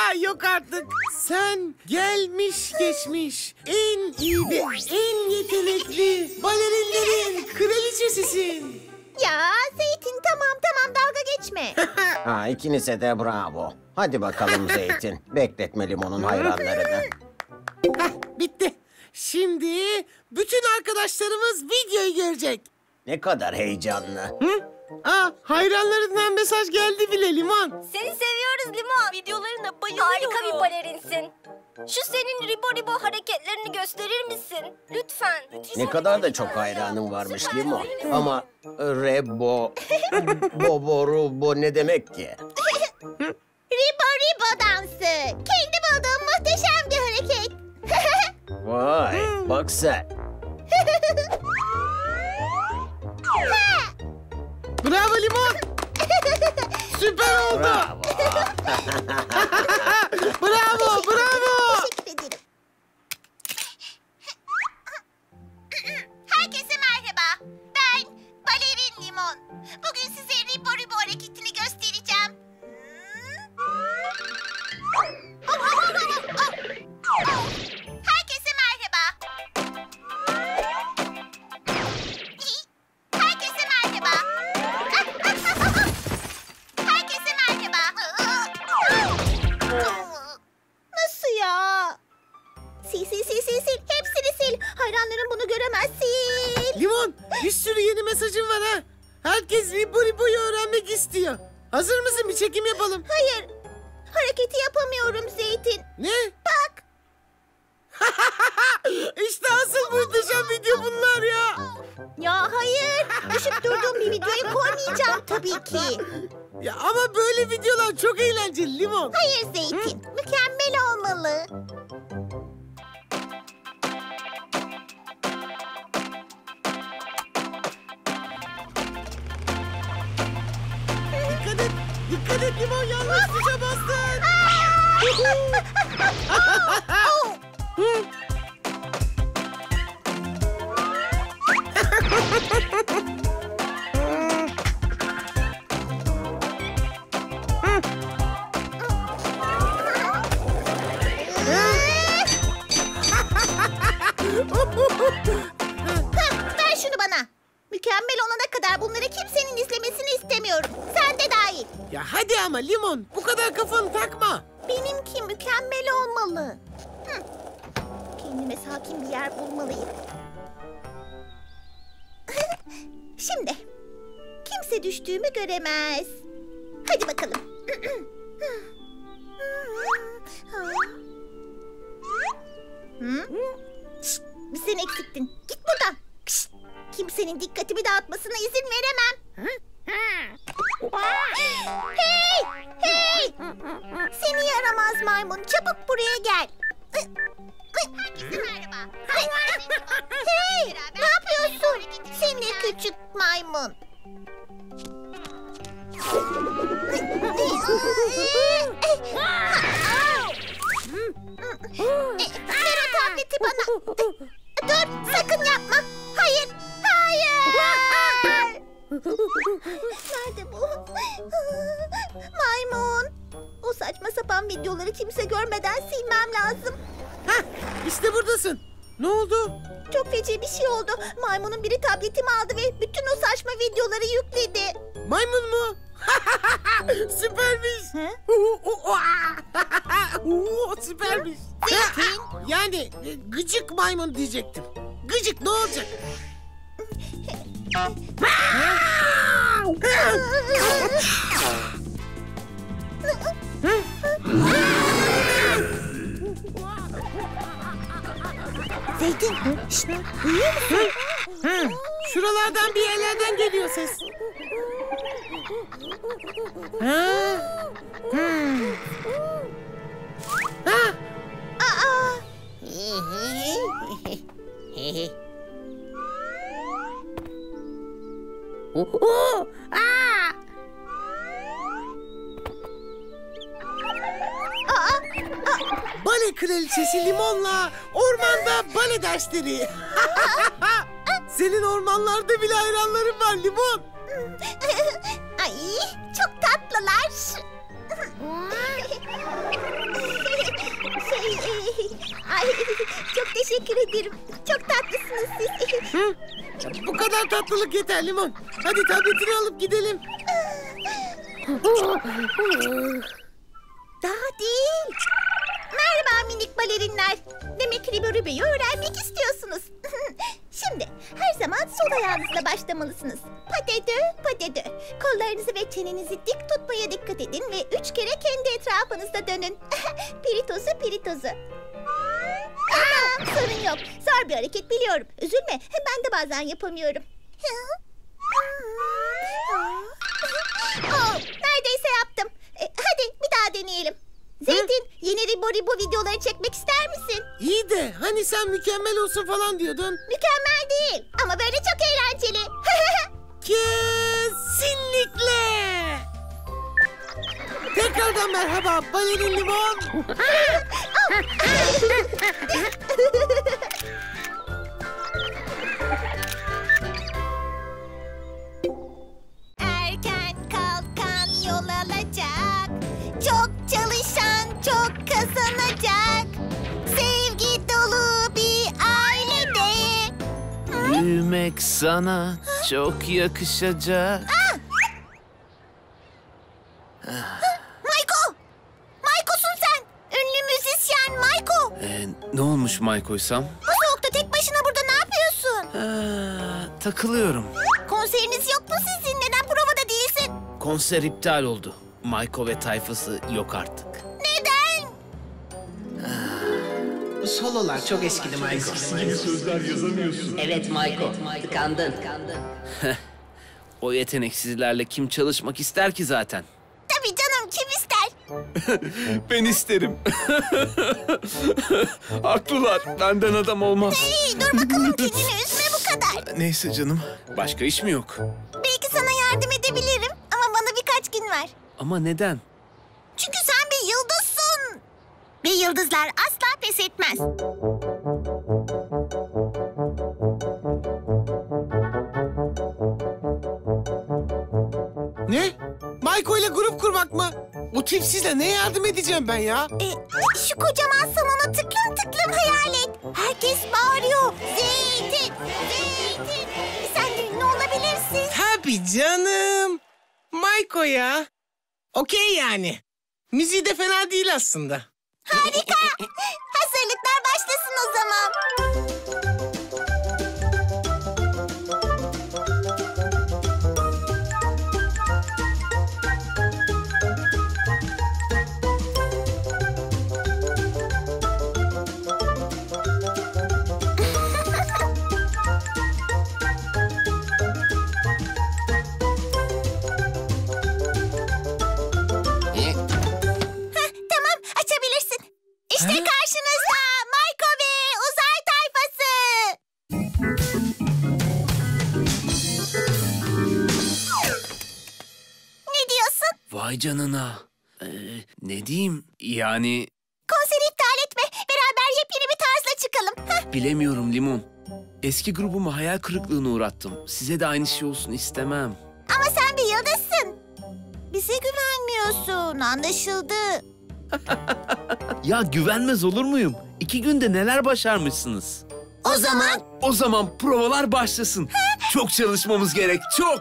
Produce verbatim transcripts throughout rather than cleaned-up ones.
Yok artık. Sen gelmiş geçmiş en iyi ve en yetenekli balerinlerin kraliçesisin. Ya Zeytin, tamam tamam, dalga geçme. Ha, ikinize de bravo. Hadi bakalım Zeytin. Bekletme Limon'un hayranlarını. Heh, bitti. Şimdi bütün arkadaşlarımız videoyu görecek. Ne kadar heyecanlı. Hı? Aa, hayranlarından mesaj geldi bile Limon. Seni seviyoruz Limon. Videolarına bayılıyorum. Harika bir balerinsin. Şu senin ribo ribo hareketlerini gösterir misin? Lütfen. Ne kadar da çok hayranım varmış Limon. Ama rebo, bobo, rubo ne demek ki? Ribo ribo dansı. Kendi bulduğum muhteşem bir hareket. Vay, bak sen. Bravo Limon. Süper oldu. Bravo. Bravo, bravo. Teşekkür ederim. Herkese merhaba. Ben Balerin Limon. Bugün size ribo ribo hareketini göstereceğim. Herkese merhaba. Herkese merhaba. Herkese merhaba. Nasıl ya? Sil sil sil sil sil. Hepsini sil. Hayranların bunu göremez, sil. Limon, bir sürü yeni mesajın var ha. Herkes Ribo Ribo'yu öğrenmek istiyor. Hazır mısın? Bir çekim yapalım. Hayır. Hareketi yapamıyorum Zeytin. Ne? Bak. İşte asıl muhteşem video bunlar ya. Ya hayır. Düşüp durduğum bir videoyu koymayacağım tabii ki. Ya ama böyle videolar çok eğlenceli Limon. Hayır Zeytin. Mükemmel olmalı. Dikkat et. Dikkat et Limon, yanlış tuşa bastın. Ver şunu bana. Mükemmel olana kadar bunları kimsenin izlemesini istemiyorum. Sen de dahil. Ya hadi ama Limon, bu kadar kafanı takma. Benimki mükemmel olmalı. Hı. Kendime sakin bir yer bulmalıyım. Şimdi kimse düştüğümü göremez. Hadi bakalım. Hı? Şşt, bir sen eksiktin. Git buradan. Şşt, kimsenin dikkatimi dağıtmasına izin veremem. Hey! Hey! Seni yaramaz maymun. Çabuk buraya gel. Herkese merhaba. Hey! Ne yapıyorsun? Seni küçük maymun. Ver o tableti bana. Dur, sakın yapma. Hayır, hayır. Nerede bu? Maymun. O saçma sapan videoları kimse görmeden silmem lazım. Heh, işte buradasın. Ne oldu? Çok feci bir şey oldu. Maymunun biri tabletimi aldı ve bütün o saçma videoları yükledi. Maymun mu? Süpermiş. Hı? Süpermiş. Zeytin. Yani e, gıcık maymun diyecektim. Gıcık ne olacak? Zeytin. Şşt, duyuyor musun? Hı, şuralardan bir yerlerden geliyor ses. Ha? Hı. Ha? Aa. Bale kraliçesi Limon'la ormanda bale dersleri. Senin ormanlarda bile hayranların var Limon. Ay, çok tatlılar. teşekkür ederim. Çok tatlısınız siz. Hı? Bu kadar tatlılık yeter Limon. Hadi tabletini alıp gidelim. Daha değil. Merhaba minik balerinler. Demek Ribo Ribo'yu öğrenmek istiyorsunuz. Şimdi her zaman sol ayağınızla başlamalısınız. Patedö, patedö. Kollarınızı ve çenenizi dik tutmaya dikkat edin ve üç kere kendi etrafınızda dönün. Piritozu, piritozu. Tamam, sorun yok. Zor bir hareket biliyorum. Üzülme, ben de bazen yapamıyorum. Oh, neredeyse yaptım. E, hadi bir daha deneyelim. Zeytin, yeni Ribo Ribo videoları çekmek ister misin? İyi de hani sen mükemmel olsun falan diyordun. Mükemmel değil ama böyle çok eğlenceli. Kesinlikle. Tekrardan merhaba Balerin Limon. Erken kalkan yol alacak. Çok çalışan çok kazanacak. Sevgi dolu bir ailede. Büyümek sana çok yakışacak. Mayko! Mayko'sun sen. Ünlü müzisyen Mayko. Ee, ne olmuş Mayko'ysam? Bu soğukta tek başına burada ne yapıyorsun? Ee, takılıyorum. Konseriniz yok mu sizin? Neden provada değilsin? Konser iptal oldu. Mayko ve tayfası yok artık. Neden? Bu sololar çok eskidi Michael. Evet Mayko, tıkandın. O yeteneksizlerle kim çalışmak ister ki zaten? Tabii canım, kim ister? Ben isterim. Haklılar. Benden adam olmaz. Hey, dur bakalım, kendini üzme bu kadar. Neyse canım. Başka iş mi yok? Belki sana yardım edebilirim ama bana birkaç gün ver. Ama neden? Çünkü sen bir yıldızsın. Ve yıldızlar asla pes etmez. Ne? Mayko ile grup kurmak mı? O tipsizle ne yardım edeceğim ben ya? E, şu kocaman salonu tıklım tıklım hayal et. Herkes bağırıyor. Zeytin, zeytin. Sen de ünlü olabilirsin. Tabii canım. Mayko ya. Okey yani. Müziği de fena değil aslında. Harika. Hazırlıklar başlasın o zaman. Tamam, açabilirsin. İşte karşınızda Mayko ve Uzay Tayfası. Ne diyorsun? Vay canına. Ee, ne diyeyim? Yani Konseri iptal etme. Beraber yepyeni bir tarzla çıkalım. Hah, bilemiyorum Limon. Eski grubumu hayal kırıklığına uğrattım. Size de aynı şey olsun istemem. ama sen bir yıldızsın. Bize güvenmiyorsun, anlaşıldı. Ya güvenmez olur muyum? İki günde neler başarmışsınız? O zaman O zaman provalar başlasın. Çok çalışmamız gerek, çok.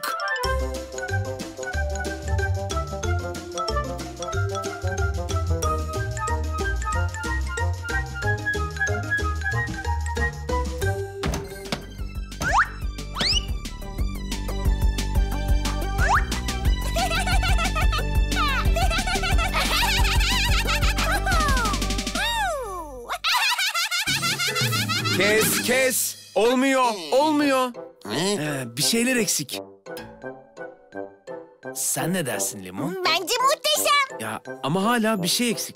Kes, kes. Olmuyor, olmuyor. Ee, bir şeyler eksik. Sen ne dersin Limon? Bence muhteşem. Ya ama hala bir şey eksik.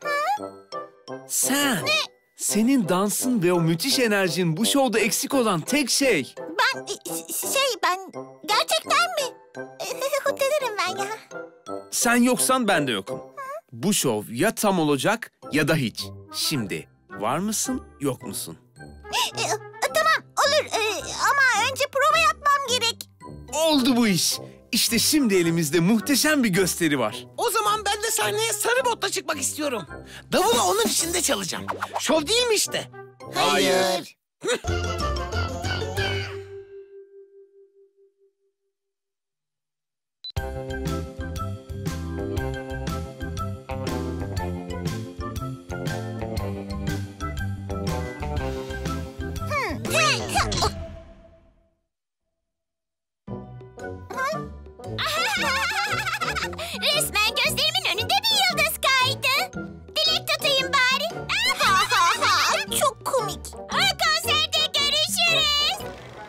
Sen. Senin dansın ve o müthiş enerjin bu şovda eksik olan tek şey. Ben e, şey ben gerçekten mi? Hutlanırım ben ya. Sen yoksan ben de yokum. Bu şov ya tam olacak ya da hiç. Şimdi var mısın, yok musun? E, e, tamam olur E, ama önce prova yapmam gerek. Oldu bu iş. İşte şimdi elimizde muhteşem bir gösteri var. O zaman ben de sahneye sarı botla çıkmak istiyorum. Davulu onun içinde çalacağım. Şov değil mi işte? Hayır. Resmen gözlerimin önünde bir yıldız kaydı. Dilek tutayım bari. Çok komik. Konserde görüşürüz.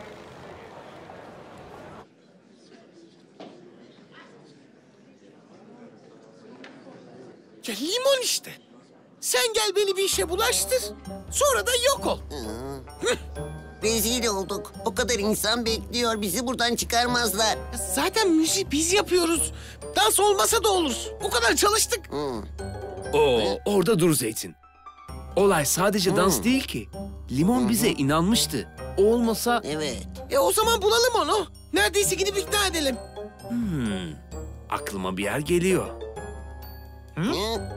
Ya limon işte. Sen gel beni bir işe bulaştır. Sonra da yok ol. Rezil olduk. O kadar insan bekliyor. Bizi buradan çıkarmazlar. Zaten müziği biz yapıyoruz. Dans olmasa da olur. O kadar çalıştık. Oo, orada dur Zeytin. Olay sadece dans değil ki. Limon bize inanmıştı. O olmasa... Evet. E o zaman bulalım onu. Neredeyse gidip ikna edelim. Hmm, aklıma bir yer geliyor. Hı?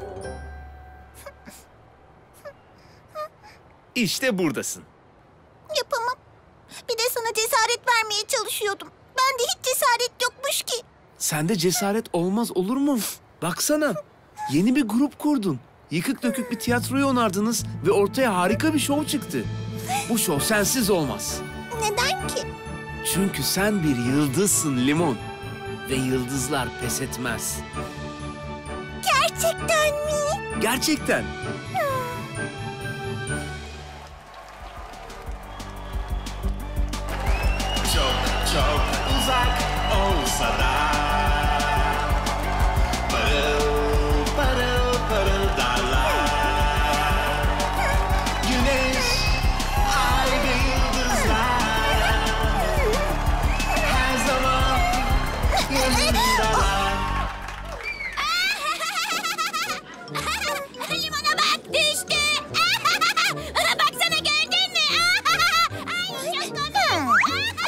İşte buradasın. Yapamam. Bir de sana cesaret vermeye çalışıyordum. Bende hiç cesaret yokmuş ki. Sende cesaret olmaz olur mu? Baksana, yeni bir grup kurdun. Yıkık dökük bir tiyatroyu onardınız ve ortaya harika bir şov çıktı. Bu şov sensiz olmaz. Neden ki? Çünkü sen bir yıldızsın Limon. Ve yıldızlar pes etmez. Gerçekten mi? Gerçekten. Çok çok uzak olsa da parıl parıl parıldarlar. Güneş, ay ve yıldızlar her zaman yanındalar. Limona bak, düştü. Baksana, gördün mü? Ay, çok komik.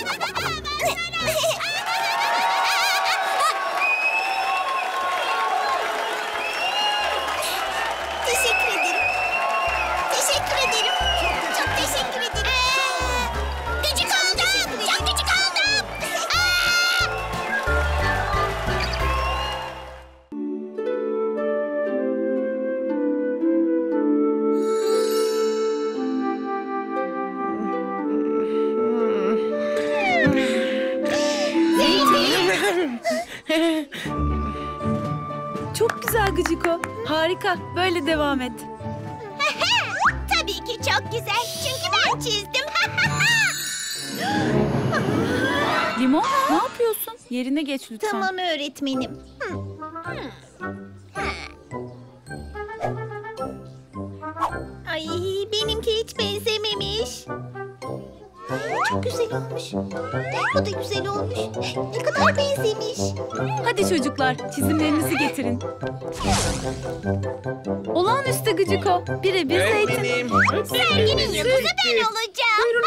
Teşekkür ederim. Teşekkür ederim. Çok teşekkür ederim. Gıcık oldum. Çok gıcık oldum. Çok güzel Gıcıko. Harika. Böyle devam et. Tabii ki çok güzel. Çünkü ben çizdim. Limon, ne yapıyorsun? Yerine geç lütfen. Tamam öğretmenim. Hı. Ay, benimki hiç benzememiş. Çok güzel olmuş. Bu da güzel olmuş. Ne kadar benzemiş. Hadi çocuklar, çizimlerinizi getirin. Olağanüstü Gıcıko. Birebir Zeytin. Serginin yıldızı ben olacağım.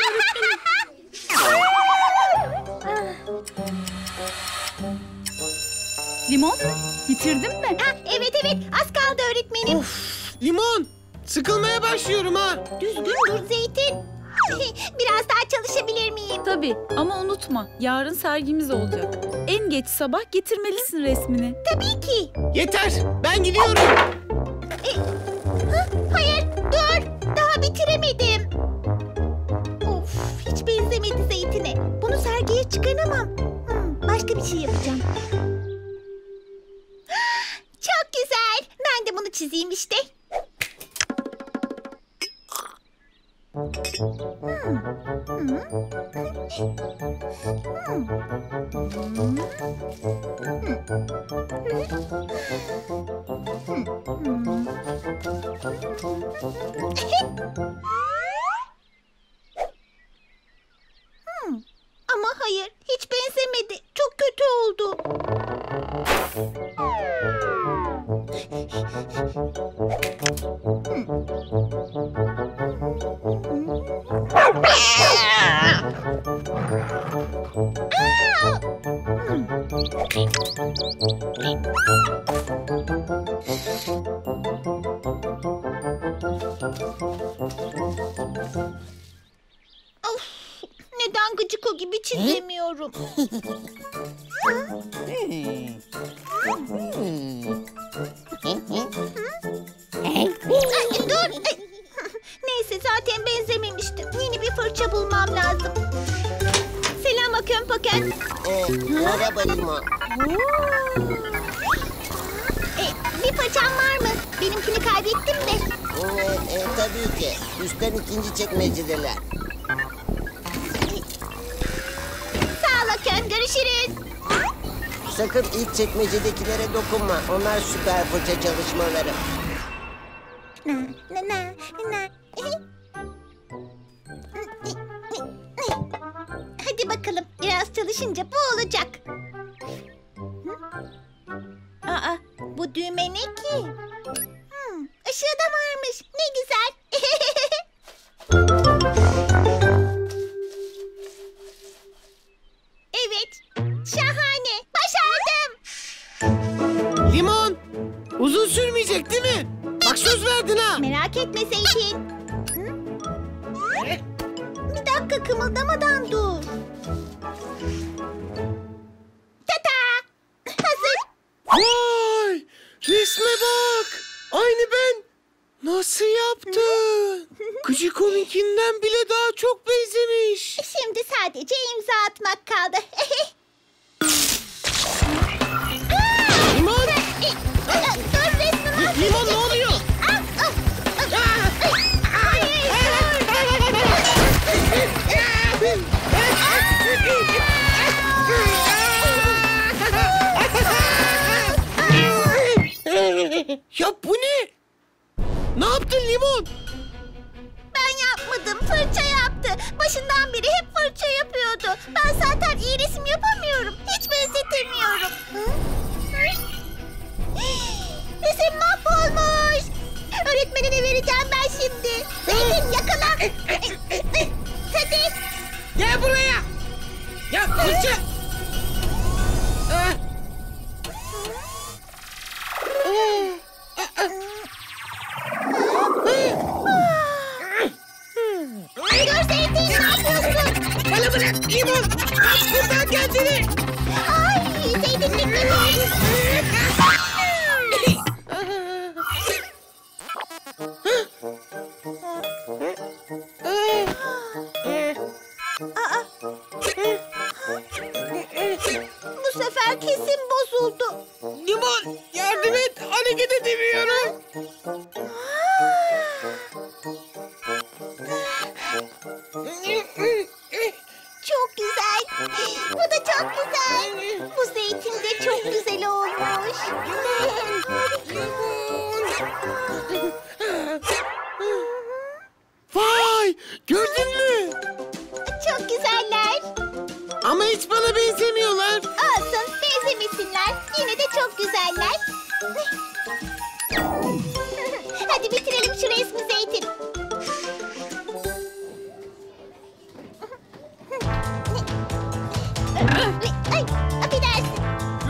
Limon, bitirdin mi? Ha, evet evet, az kaldı öğretmenim. Of, limon. Sıkılmaya başlıyorum ha. Düzgün dur Zeytin. Biraz daha çalışabilir miyim? Tabii ama unutma, yarın sergimiz olacak. En geç sabah getirmelisin resmini. Tabii ki. Yeter. Ben gidiyorum. E, ha, hayır, dur. Daha bitiremedim. Of, hiç benzemedi Zeytin'e. Bunu sergiye çıkaramam. Hmm, başka bir şey yapacağım. Çok güzel. Ben de bunu çizeyim işte. Hmm, ama hayır, hiç benzemedi. Çok kötü oldu. Aa! Of, neden Gıcıko gibi çizemiyorum? Ay, dur. Neyse zaten benzememiştim. Yeni bir fırça bulmam lazım. Selam Akön Pakön. Ee, merhaba Limon. E, bir fırçam var mı? Benimkini kaybettim de. Ee, e, tabii ki. Üstten ikinci çekmecedeler. Sağ ol Akön, görüşürüz. Sakın ilk çekmecedekilere dokunma. Onlar süper fırça çalışmaları. Na, na, na, na. Hadi bakalım. Biraz çalışınca bu olacak. Aa, bu düğme ne ki? Hmm, ışığı da varmış. Ne güzel. Evet. Şahane. Başardım. Limon, uzun sürmeyecek değil mi? Bak söz verdin ha. Merak etme Zeytin. Hı? Bir dakika kımıldamadan dur. Tata! Hazır. Vay, resme bak. Aynı ben. Nasıl yaptın? Gıcıko'nunkinden bile daha çok benzemiş. Şimdi sadece imza atmak kaldı. Limon, Dur resmimi. Limon ne oluyor? Ya bu ne? Ne yaptın Limon? Ben yapmadım. Fırça yaptı. Başından beri hep fırça yapıyordu. Ben zaten iyi resim yapamıyorum. Hiç benzetemiyorum. Hı? Resim mahvolmuş. Öğretmenine vereceğim ben şimdi. Zeytin yakala. Hadi. Gel buraya. Ya fırça. Ah. Dur Zeytin, ne yapıyorsun? Bana bırak Limon. Kaç buradan kendini. Ay Zeytin dikkat Aa. Bu sefer kesin bozuldu. Limon yardım et. Hareket edemiyorum. Çok güzel. Bu da çok güzel. Bu zeytin de çok güzel olmuş. Vay gördün mü? Çok güzeller. Ama hiç bana benzemiyorlar. Olsun, benzemesinler. Yine de çok güzeller. Hadi bitirelim şu resmi Zeytin. Ay, affedersin.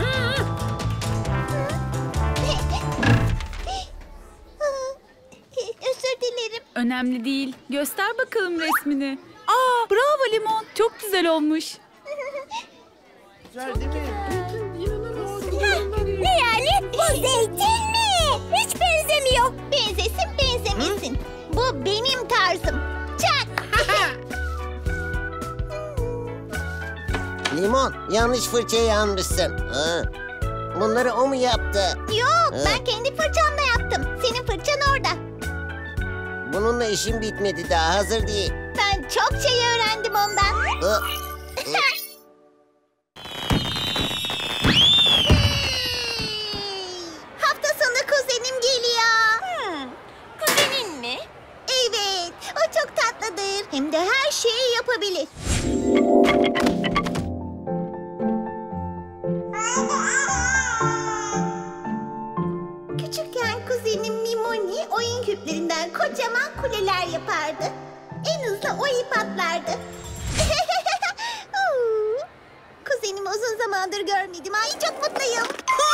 Özür dilerim. Önemli değil. Göster bakalım resmini. Aa, bravo Limon. Çok güzel olmuş. Ne yani? Bu zeytin mi? Hiç benzemiyor. Benzesin benzemesin. Bu benim tarzım. Çak. Limon, yanlış fırçayı almışsın. Ha. Bunları o mu yaptı? Yok, Ha. ben kendi fırçamla yaptım. Senin fırçan orada. Bununla işim bitmedi daha, hazır değil. Ben çok şey öğrendim ondan. Ha. Hafta sonu kuzenim geliyor. Hmm, kuzenin mi? Evet, o çok tatlıdır. Hem de her şeyi yapabilir. Küçükken kuzenim Mimoni oyun küplerinden kocaman kuleler yapardı. En hızlı o ip atlardı. Uuu, kuzenimi uzun zamandır görmedim. Ay çok mutluyum.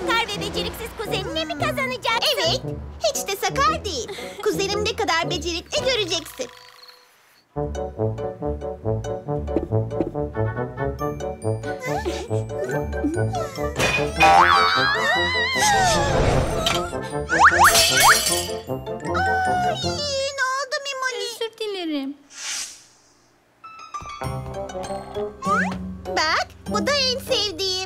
sakar ve beceriksiz kuzenine mi kazanacaksın? Evet, hiç de sakar değil. Kuzenim ne kadar becerikli göreceksin. Ay, ne oldu Mimoli? Özür dilerim. Bak, bu da en sevdiğim.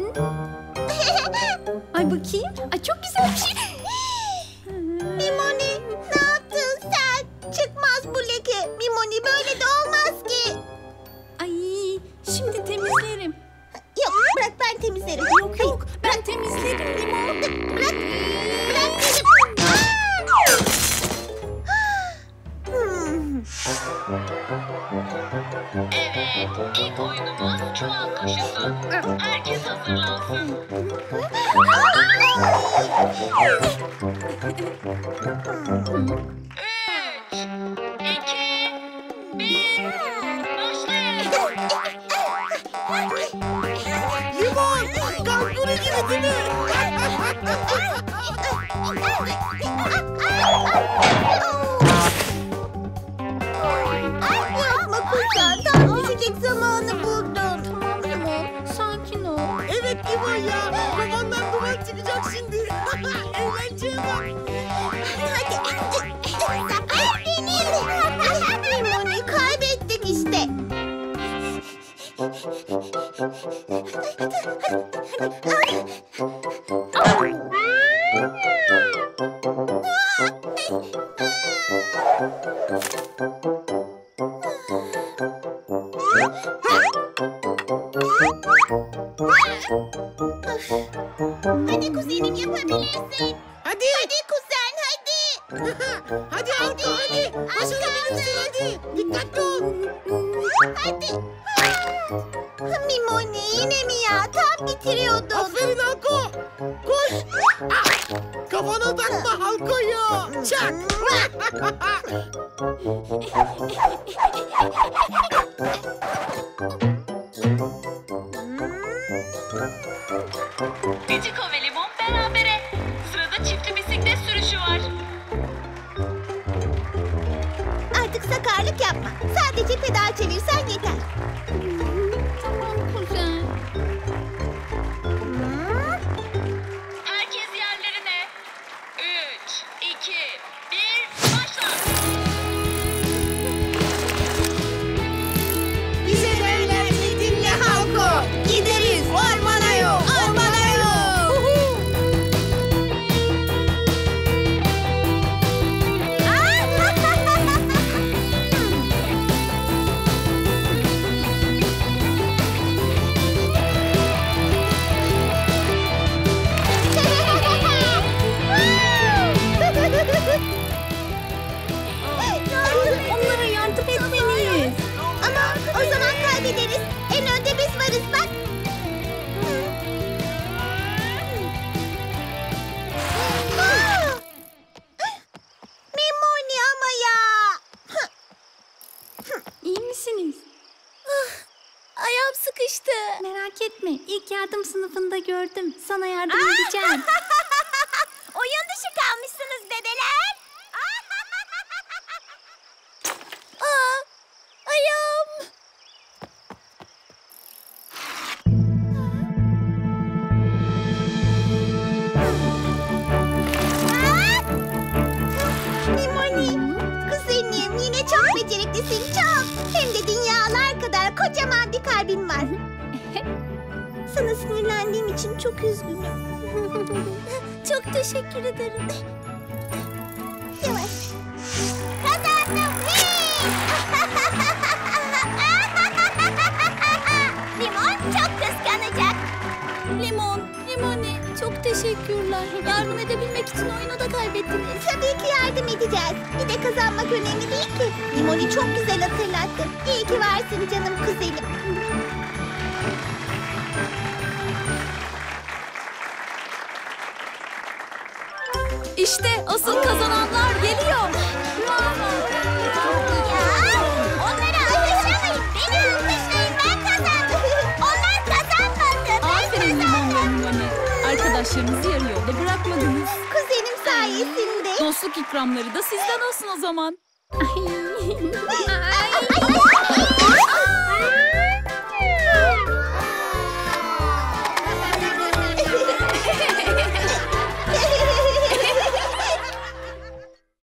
Ay bakayım. Ay çok güzel bir şey. Mimoli, ne yaptın sen? Çıkmaz bu leke. Mimoli, böyle de olmaz ki. Ay şimdi temizlerim. Yok, bırak ben temizlerim. Yok yok ben temizlerim Limon. Bırak, bırak dedim. Hmm. Evet, ilk oyunumuz çuval koşusu. Herkes hazırlansın. Üç, iki, bir, başlayın. Limon! Kanguru gibi değil mi? Yapma kuzen, tam düşecek zamanı buldun. Tamam Limon sakin ol. Evet Limon ya. Babandan duman çıkacak şimdi. Eğlenceye bak. Hadi. Ay benim. Limoni kaybettik işte. Hadi kuzenim yapabilirsin. Hadi. Hadi kuzen hadi. Hadi hadi hadi. Başarabilirsin hadi. Dikkatli ol. Hadi. Mimoni yine mi ya? Tam bitiriyordun. Aferin Halko. Koş. Ah! Kafana takma Halko'yu. Çak. Biciko ve Limon berabere. Sırada çiftli bisiklet sürüşü var. Artık sakarlık yapma. Sadece pedal çevirsen yeter. Tamam kuzen. Herkes yerlerine. Üç, iki, bir, başla. Bize eğlenceli dinle Halko. Gideriz ormana yol. Ormana yol. Onlara yardım etmeliyiz. Ama o zaman kaybederiz. En önde biz varız bak. Aa! Mimoni ama ya. İyi misiniz? Ayağım sıkıştı. Merak etme. İlk yardım sınıfında gördüm. Sana yardım edeceğim. Oyun dışı kalmışsınız bebeler. Aa, ayağım. Aa! Mimoni, kuzenim yine çok beceriklisin çok. Hem de dünyalar kadar kocaman bir kalbin var. Sana sinirlendiğim için çok üzgünüm. Çok teşekkür ederim. Yavaş. Kazandım. Limon çok kıskanacak. Limon, Limoni çok teşekkürler. Yardım edebilmek için oyunu da kaybettiniz. Tabii ki yardım edeceğiz. Bir de kazanmak önemli değil ki. Limoni çok güzel hatırlattı. İyi ki varsın canım kuzenim. İşte asıl kazananlar geliyor. Ya, onları alkışlamayın. Beni alkışlayın. Ben kazandım. Onlar kazanmadı. Ben Aferin Limon ve kazandım. Limoni. Arkadaşlar Arkadaşlarınızı yarı yolda bırakmadınız. Kuzenim sayesinde. Dostluk ikramları da sizden olsun o zaman. Ay,